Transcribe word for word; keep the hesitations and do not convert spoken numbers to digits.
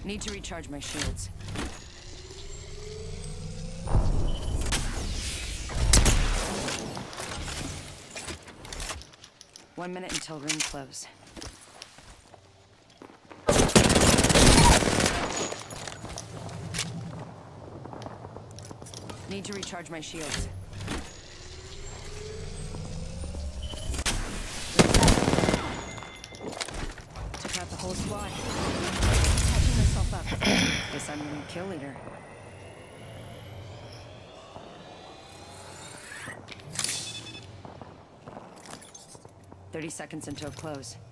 Need to recharge my shields. One minute until ring close. Need to recharge my shields. Took out the whole squad. Catching myself up. Guess I'm the new kill leader. Thirty seconds until close.